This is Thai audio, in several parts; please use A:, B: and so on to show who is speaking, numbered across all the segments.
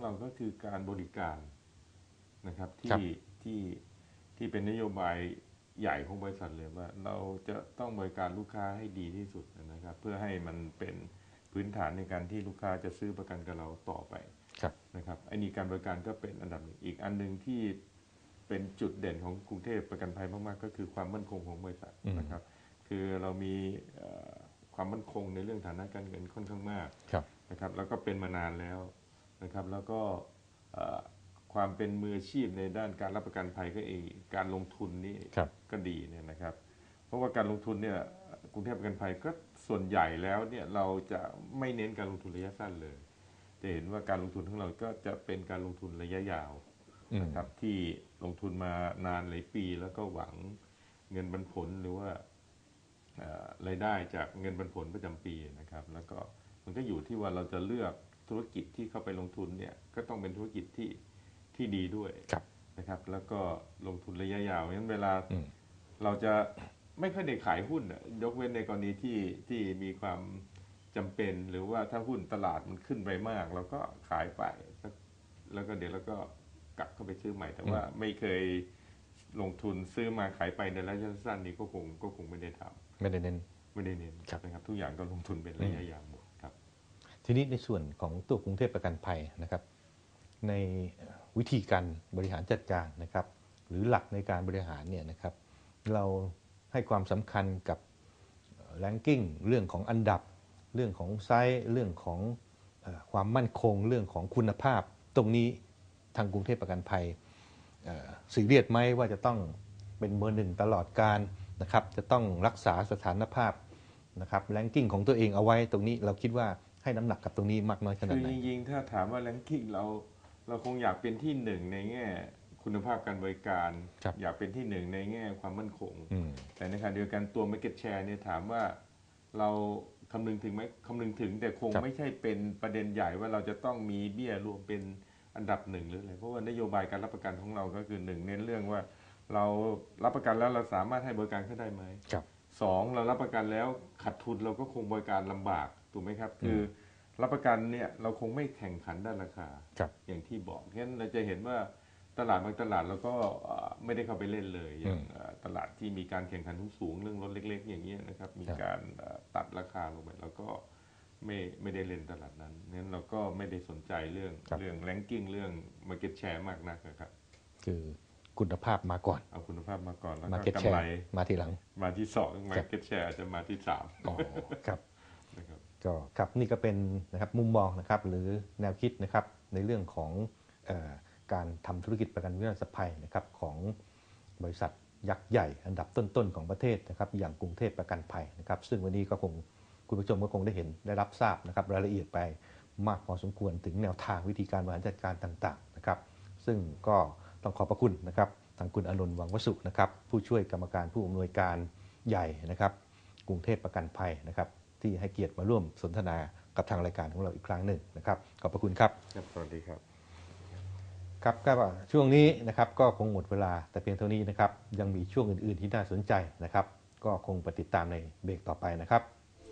A: เราก็คือการบริการนะครับที่เป็นนโยบายใหญ่ของบริษัทเลยว่าเราจะต้องบริการลูกค้าให้ดีที่สุดนะครับเพื่อให้มันเป็นพื้นฐานในการที่ลูกค้าจะซื้อประกันกับเราต่อไปนะครับไอ้นี่การบริการก็เป็นอันดับหนึ่งอีกอันหนึ่งที่เป็นจุดเด่นของกรุงเทพประกันภัยมากๆก็คือความมั่นคงของบริษัทนะครับคือเรามีความมั่นคงในเรื่องฐานะการเงินค่อนข้างมากนะครับแล้วก็เป็นมานานแล้วนะครับแล้วก็ความเป็นมืออาชีพในด้านการรับประกันภัยก็เองการลงทุนนี่ก็ดีเนี่ยนะครับเพราะว่าการลงทุนเนี่ยกรุงเทพประกันภัยก็ส่วนใหญ่แล้วเนี่ยเราจะไม่เน้นการลงทุนระยะสั้นเลยจะเห็นว่าการลงทุนของเราก็จะเป็นการลงทุนระยะยาวนะครับที่ลงทุนมานานหลายปีแล้วก็หวังเงินปันผลหรือว่ารายได้จากเงินปันผลประจำปีนะครับแล้วก็มันก็อยู่ที่ว่าเราจะเลือกธุรกิจที่เข้าไปลงทุนเนี่ยก็ต้องเป็นธุรกิจที่ดีด้วยนะครับแล้วก็ลงทุนระยะยาวงั้นเวลาเราจะไม่ค่อยได้ขายหุ้นยกเว้นในกรณีที่มีความจำเป็นหรือว่าถ้าหุ้นตลาดมันขึ้นไปมากเราก็ขายไปแล้วก็เดี๋ยวเราก็กลับเข้าไปซื้อใหม่แต่ว่าไม่เคยลงทุนซื้อมาขายไปในระยะสั้นนี้ก็คงไม่ได้ทำไม่ได้เน้นนะครับทุกอย่างก็ลงทุนเป็นระยะยาวหมดครับ
B: ทีนี้ในส่วนของตัวกรุงเทพประกันภัยนะครับในวิธีการบริหารจัดการนะครับหรือหลักในการบริหารเนี่ยนะครับเราให้ความสำคัญกับแรงกิ้งเรื่องของอันดับเรื่องของไซส์เรื่องของความมั่นคงเรื่องของคุณภาพตรงนี้ทางกรุงเทพประกันภัยซีเรียสไหมว่าจะต้องเป็นเบอร์หนึ่งตลอดการนะครับจะต้องรักษาสถานภาพนะครับแรงกิ้งของตัวเองเอาไว้ตรงนี้เราคิดว่าให้น้ำหนักกับตรงนี้มากน้อยขนาดไหน
A: คือจริงๆถ้าถามว่าแรงกิ้งเราคงอยากเป็นที่หนึ่งในแง่คุณภาพการบริการอยากเป็นที่หนึ่งในแง่ความมั่นคงแต่ในขณะเดียวกันตัว market share เนี่ยถามว่าเราคำนึงถึงไหมคำนึงถึงแต่คงไม่ใช่เป็นประเด็นใหญ่ว่าเราจะต้องมีเบี้ยรวมเป็นอันดับหนึ่งหรืออะไรเพราะว่านโยบายการรับประกันของเราก็คือหนึ่งเน้นเรื่องว่าเรารับประกันแล้วเราสามารถให้บริการเขาได้ไหมสองเรารับประกันแล้วขาดทุนเราก็คงบริการลำบากถูกไหมครับคือรับประกันเนี่ยเราคงไม่แข่งขันด้านราคาอย่างที่บอกงั้นเราจะเห็นว่าตลาดบางตลาดเราก็ไม่ได้เข้าไปเล่นเลยอย่างตลาดที่มีการแข่งขันสูงเรื่องรถเล็กๆอย่างนี้นะครับมีการตัดราคาลงไปแล้วก็ไม่ได้เล่นตลาดนั้นงั้นเราก็ไม่ได้สนใจเรื่องแรงกิ้งเรื่อง market share มากนักนะครับ
B: คือคุณภาพมาก่อน
A: เอาคุณภาพมาก่อนแล้วก็กำไร
B: มาทีหลัง
A: มาที่สอง market share อาจจะมาที่สาม
B: ครับก็ครับนี่ก็เป็นนะครับมุมมองนะครับหรือแนวคิดนะครับในเรื่องของการทำธุรกิจประกันวินาศภัยนะครับของบริษัทยักษ์ใหญ่อันดับต้นๆของประเทศนะครับอย่างกรุงเทพประกันภัยนะครับซึ่งวันนี้ก็คงคุณผู้ชมก็คงได้เห็นได้รับทราบนะครับรายละเอียดไปมากพอสมควรถึงแนวทางวิธีการบริหารจัดการต่างๆนะครับซึ่งก็ต้องขอบพระคุณนะครับทางคุณอานนท์วังวสุนะครับผู้ช่วยกรรมการผู้อำนวยการใหญ่นะครับกรุงเทพประกันภัยนะครับที่ให้เกียรติมาร่วมสนทนากับทางรายการของเราอีกครั้งหนึ่งนะครับขอบพระคุณครับ
A: สวัสดีครับ
B: ครับก็ช่วงนี้นะครับก็คงหมดเวลาแต่เพียงเท่านี้นะครับยังมีช่วงอื่นๆที่น่าสนใจนะครับก็คงไปติดตามในเบรกต่อไปนะครับ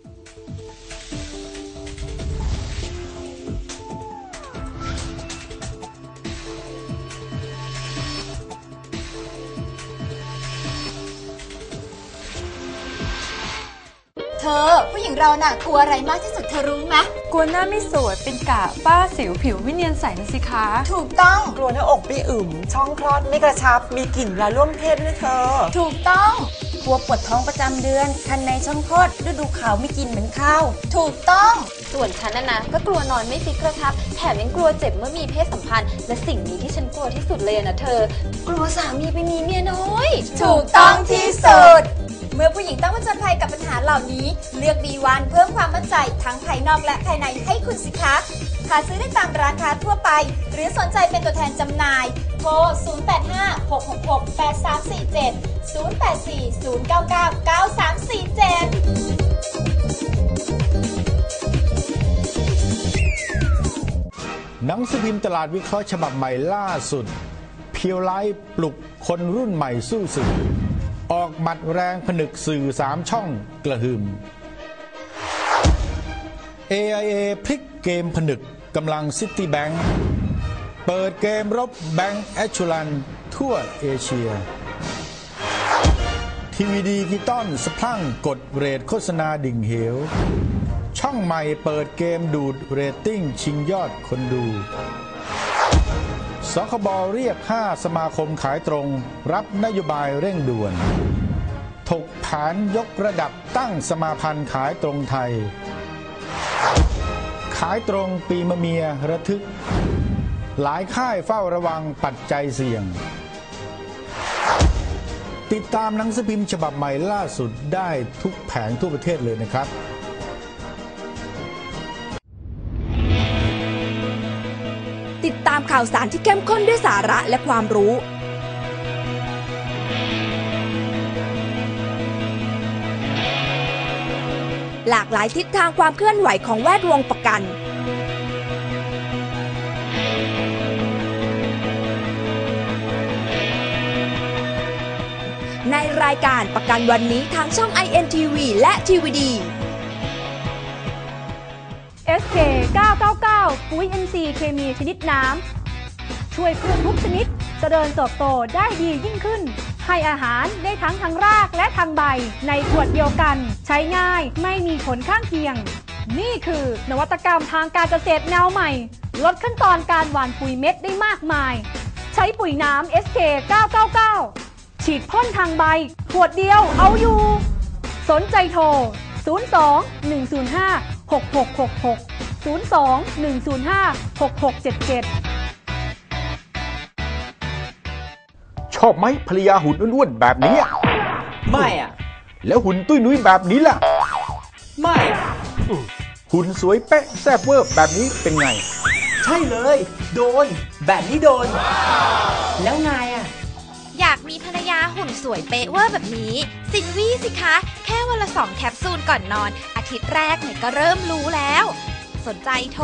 C: ผู้หญิงเราน่ะกลัวอะไรมากที่สุดเธอรู้ไหม
D: กลัวหน้าไม่สวยเป็นกะฝ้าสิวผิวไม่เนียนใสนะสิคะ
C: ถูกต้อง
E: กลัวหน้าอกไม่อึมช่องคลอดไม่กระชับมีกลิ่นเวลาร่วมเพศด้วยเธอ
C: ถูกต้อง
F: กลัวปวดท้องประจำเดือนคันในช่องคลอดฤดูขาวไม่กินเหมือนข้าว
C: ถูกต้อง
G: ส่วนฉันนะก็กลัวนอนไม่ฟิกกระชับแถมยังกลัวเจ็บเมื่อมีเพศสัมพันธ์และสิ่งนี้ที่ฉันกลัวที่สุดเลยนะเธอกลัวสามีไปมีเมียน้อย
C: ถูกต้องที่สุดเมื่อผู้หญิงต้องผจญภัยกับปัญหาเหล่านี้เลือก B1 เพิ่มความมั่นใจทั้งภายนอกและภายในให้คุณสิคะหาซื้อได้ตามร้านค้าทั่วไปหรือสนใจเป็นตัวแทนจำหน่ายโทร
H: 0856683347 หนังสือพิมพ์ตลาดวิเคราะห์ฉบับใหม่ล่าสุดเพียวไลฟ์ปลุกคนรุ่นใหม่สู้สื่อออกหมัดแรงผนึกสื่อ3ช่องกระหึ่ม AIA พลิกเกมผนึกกำลังซิตี้แบงค์เปิดเกมรบแบงก์แอชชูรันทั่วเอเชีย ทีวีดิจิตอลสะพรั่งกดเรทโฆษณาดิ่งเหวช่องใหม่เปิดเกมดูดเรตติ้งชิงยอดคนดูสคบเรียก5สมาคมขายตรงรับนโยบายเร่งด่วนถกแผนยกระดับตั้งสมาพันธ์ขายตรงไทยขายตรงปีมะเมียระทึกหลายค่ายเฝ้าระวังปัจจัยเสี่ยงติดตามหนังสือพิมพ์ฉบับใหม่ล่าสุดได้ทุกแผงทั่วประเทศเลยนะครับ
I: ติดตามข่าวสารที่เข้มข้นด้วยสาระและความรู้หลากหลายทิศทางความเคลื่อนไหวของแวดวงประกันในรายการประกันวันนี้ทางช่อง INTV และ TVD
J: SK 999 ปุ๋ย NC เคมีชนิดน้ำช่วยพืชทุกชนิดเจริญเติบโตได้ดียิ่งขึ้นให้อาหารได้ทั้งทางรากและทางใบในขวดเดียวกันใช้ง่ายไม่มีผลข้างเคียงนี่คือนวัตกรรมทางการเกษตรแนวใหม่ลดขั้นตอนการหว่านปุ๋ยเม็ดได้มากมายใช้ปุ๋ยน้ำ SK 999 ฉีดพ่นทางใบขวดเดียวเอาอยู่สนใจโทร 02 105 6666 02 105 6677
H: ชอบไหมภรรยาหุ่นอ้วนๆแบบนี้
K: ไม่อ่ะ
H: แล้วหุ่นตุ้ยนุ้ยแบบนี้ล่ะ
K: ไม่
H: หุ่นสวยเป๊ะแซ่บเวอร์แบบนี้เป็นไง
K: ใช่เลยโดนแบบนี้โดน แล้วไงอ่ะ
L: อยากมีภรรยาหุ่นสวยเป๊ะเวอร์แบบนี้ซินวี่สิคะ แค่วันละ2แคปซูลก่อนนอนอาทิตย์แรกเนี่ยก็เริ่มรู้แล้วสนใจโทร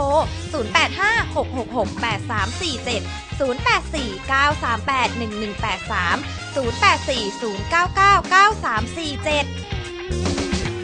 L: 0856683347 0840999347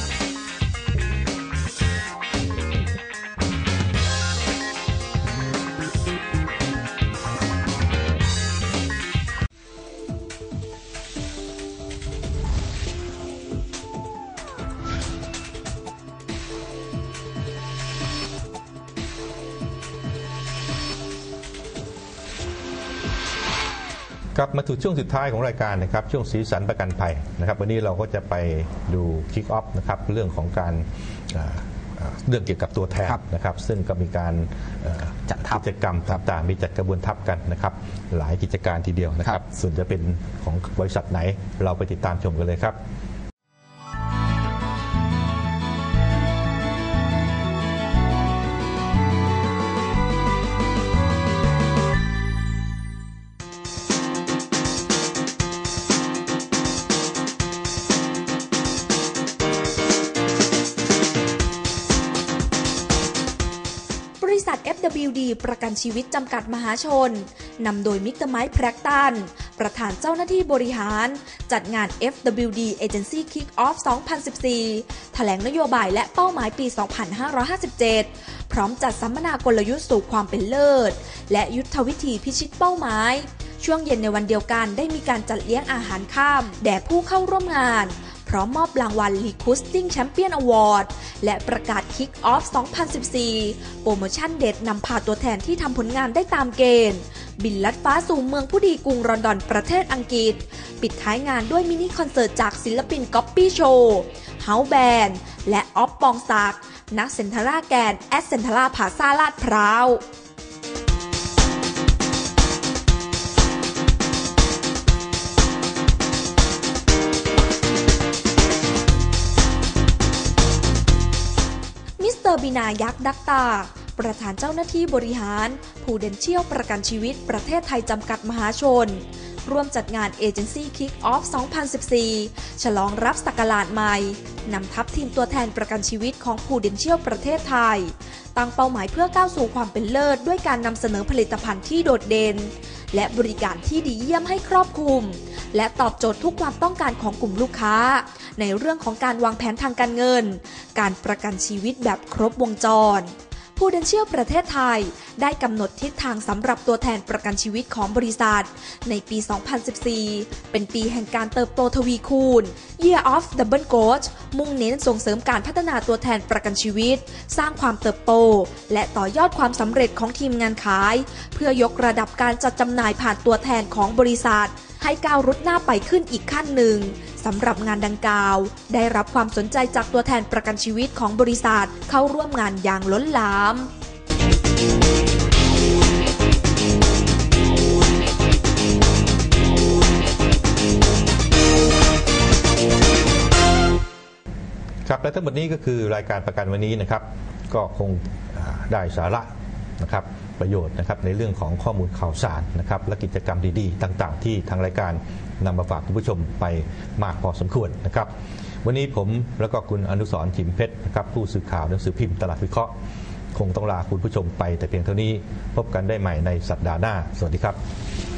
B: กลับมาถึงช่วงสุดท้ายของรายการนะครับช่วงสีสันประกันภัยนะครับวันนี้เราก็จะไปดูคิกออฟนะครับเรื่องของการเรื่องเกี่ยวกับตัวแทนนะครับซึ่งก็มีการจัดกิจกรรมต่างๆมีจัดกระบวนทัพกันนะครับหลายกิจการทีเดียวนะครับส่วนจะเป็นของบริษัทไหนเราไปติดตามชมกันเลยครับ
I: FWD ประกันชีวิตจำกัดมหาชนนำโดยมิสเตอร์ไมค์แพรกตันประธานเจ้าหน้าที่บริหารจัดงาน FWD Agency Kick-Off 2014 แถลงนโยบายและเป้าหมายปี 2557 พร้อมจัดสัมมนากลยุทธ์สู่ความเป็นเลิศและยุทธวิธีพิชิตเป้าหมายช่วงเย็นในวันเดียวกันได้มีการจัดเลี้ยงอาหารค่ำแด่ผู้เข้าร่วมงานพร้อมมอบรางวัล Recruiting Champion Award และประกาศ Kick Off 2014 โปรโมชั่นเด็ดนำพาตัวแทนที่ทำผลงานได้ตามเกณฑ์บินลัดฟ้าสู่เมืองผู้ดีกรุงลอนดอนประเทศอังกฤษปิดท้ายงานด้วยมินิคอนเสิร์ตจากศิลปินก๊อปปี้โชว์เฮาแบนด์และออฟปองศักดิ์ณเซ็นทรัลแกรนด์แอสเซ็นทรัลพลาซ่าลาดพร้าวบินายักษ์ดักตาประธานเจ้าหน้าที่บริหารผู้เดนเชียลประกันชีวิตประเทศไทยจำกัดมหาชนร่วมจัดงาน Agency Kick-Off 2014 ฉลองรับศักราชใหม่นำทัพทีมตัวแทนประกันชีวิตของผู้เดนเชียลประเทศไทยตั้งเป้าหมายเพื่อก้าวสู่ความเป็นเลิศด้วยการนำเสนอผลิตภัณฑ์ที่โดดเด่นและบริการที่ดีเยี่ยมให้ครอบคลุมและตอบโจทย์ทุกความต้องการของกลุ่มลูกค้าในเรื่องของการวางแผนทางการเงินการประกันชีวิตแบบครบวงจร Prudential ประเทศไทยได้กำหนดทิศทางสำหรับตัวแทนประกันชีวิตของบริษัทในปี 2014 เป็นปีแห่งการเติบโตทวีคูณ Year of Double Growth มุ่งเน้นส่งเสริมการพัฒนาตัวแทนประกันชีวิตสร้างความเติบโตและต่อยอดความสำเร็จของทีมงานขายเพื่อยกระดับการจัดจำหน่ายผ่านตัวแทนของบริษัทให้ก้าวรุดหน้าไปขึ้นอีกขั้นหนึ่งสำหรับงานดังกล่าวได้รับความสนใจจากตัวแทนประกันชีวิตของบริษัทเข้าร่วมงานอย่างล้นหลาม
B: ครับและทั้งหมดนี้ก็คือรายการประกันวันนี้นะครับก็คงได้สาระนะครับประโยชน์นะครับในเรื่องของข้อมูลข่าวสารนะครับและกิจกรรมดีๆต่างๆที่ทางรายการนำมาฝากคุณผู้ชมไปมากพอสมควรนะครับวันนี้ผมแล้วก็คุณอนุสรณ์ ฉิมเพชรนะครับผู้สื่อข่าวหนังสือพิมพ์ตลาดวิเคราะห์คงต้องลาคุณผู้ชมไปแต่เพียงเท่านี้พบกันได้ใหม่ในสัปดาห์หน้าสวัสดีครับ